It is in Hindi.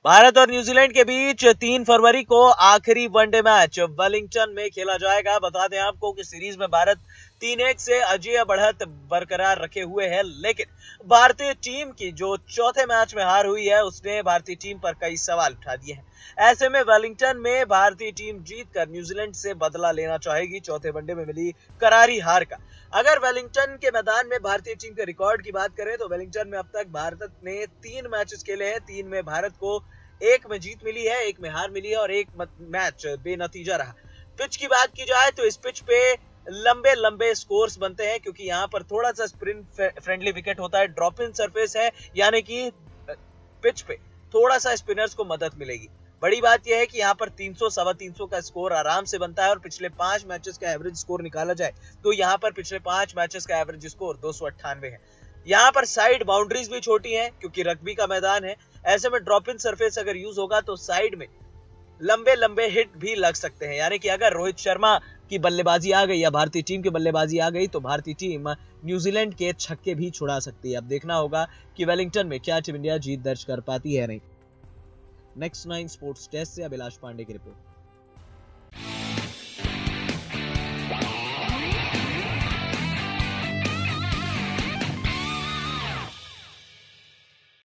भारत और न्यूजीलैंड के बीच 3 फरवरी को आखिरी वनडे मैच वेलिंगटन में खेला जाएगा। बता दें आपको कि सीरीज में भारत 3-1 से अजेय बढ़त बरकरार रखे हुए है, लेकिन भारतीय टीम की जो चौथे मैच में हार हुई है उसने भारतीय टीम पर कई सवाल उठा दिए हैं। ऐसे में वेलिंगटन में भारतीय टीम जीतकर न्यूजीलैंड से बदला लेना चाहेगी चौथे वनडे में मिली करारी हार का। अगर वेलिंगटन के मैदान में भारतीय टीम के रिकॉर्ड की बात करें तो वेलिंगटन में अब तक भारत ने 3 मैचेस खेले हैं। 3 में भारत को 1 में जीत मिली है, 1 में हार मिली है और 1 मैच बेनतीजा रहा। पिच की बात की जाए तो इस पिच पे लंबे लंबे स्कोर्स बनते हैं, क्योंकि यहाँ पर थोड़ा सा स्पिन फ्रेंडली विकेट होता है, ड्रॉप इन सरफेस है, यानी कि पिच पे थोड़ा सा स्पिनर्स को मदद मिलेगी। बड़ी बात यह है कि यहाँ पर 300 सवा 300 का स्कोर आराम से बनता है और पिछले 5 मैचेस का एवरेज स्कोर निकाला जाए तो यहाँ पर पिछले 5 मैचेस का एवरेज स्कोर 298 है। यहाँ पर साइड बाउंड्रीज भी छोटी हैं क्योंकि रग्बी का मैदान है। ऐसे में ड्रॉप इन सरफेस अगर यूज होगा तो साइड में लंबे लंबे हिट भी लग सकते हैं, यानी कि अगर रोहित शर्मा की बल्लेबाजी आ गई या भारतीय टीम की बल्लेबाजी आ गई तो भारतीय टीम न्यूजीलैंड के छक्के भी छुड़ा सकती है। अब देखना होगा कि वेलिंगटन में क्या टीम इंडिया जीत दर्ज कर पाती है नहीं। नेक्स्ट 9 स्पोर्ट्स डेस्क से अभिलाष पांडे की रिपोर्ट।